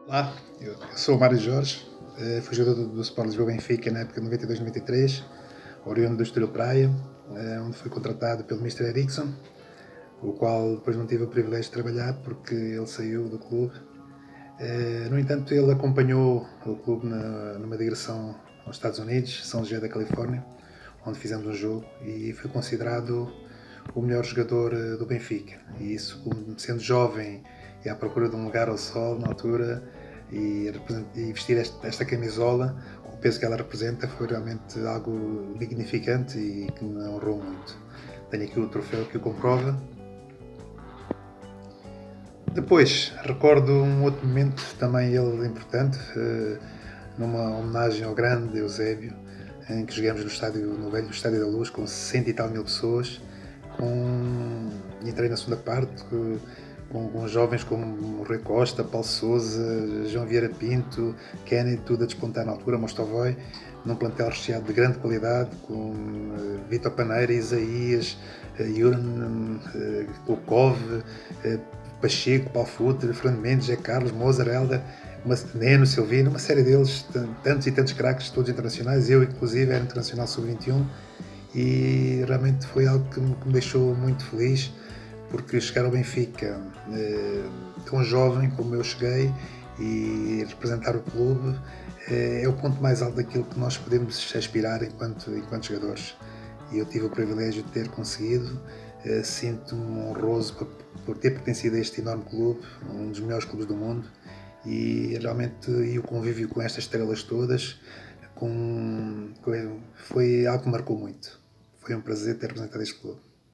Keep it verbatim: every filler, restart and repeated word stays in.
Olá, eu eu sou o Mário Jorge, eh, fui jogador do, do Sport Lisboa Benfica na época de noventa e dois noventa e três, oriundo do Estoril Praia, eh, onde fui contratado pelo mister Eriksson, o qual depois não tive o privilégio de trabalhar porque ele saiu do clube. Eh, no entanto, ele acompanhou o clube na, numa digressão aos Estados Unidos, São José da Califórnia, onde fizemos um jogo e foi considerado o melhor jogador eh, do Benfica. E isso, sendo jovem e à procura de um lugar ao sol na altura, e, e vestir esta, esta camisola, o peso que ela representa, foi realmente algo dignificante e que me honrou muito. Tenho aqui o troféu que o comprova. Depois, recordo um outro momento, também ele importante, eh, numa homenagem ao grande Eusébio, em que jogamos no estádio, no velho Estádio da Luz, com sessenta e tal mil pessoas, com... entrei na segunda parte, com, com jovens como Rui Costa, Paulo Sousa, João Vieira Pinto, Kennedy, tudo a despontar na altura, Mostovoy, num plantel recheado de grande qualidade, com uh, Vitor Paneira, Isaías, uh, Yuran, uh, Kulkov, uh, Pacheco, Paulo Futre, Fernando Mendes, José Carlos, Mozart, Helder, uma, Neno, Silvino, uma série deles, tantos e tantos craques, todos internacionais. Eu, inclusive, era internacional sub vinte e um, e realmente foi algo que me, que me deixou muito feliz, porque chegar ao Benfica eh, tão jovem como eu cheguei e representar o clube eh, é o ponto mais alto daquilo que nós podemos aspirar enquanto, enquanto jogadores. E eu tive o privilégio de ter conseguido. Uh, sinto-me honroso por, por ter pertencido a este enorme clube, um dos melhores clubes do mundo, e realmente e o convívio com estas estrelas todas com, com, foi algo que me marcou muito. Foi um prazer ter representado este clube.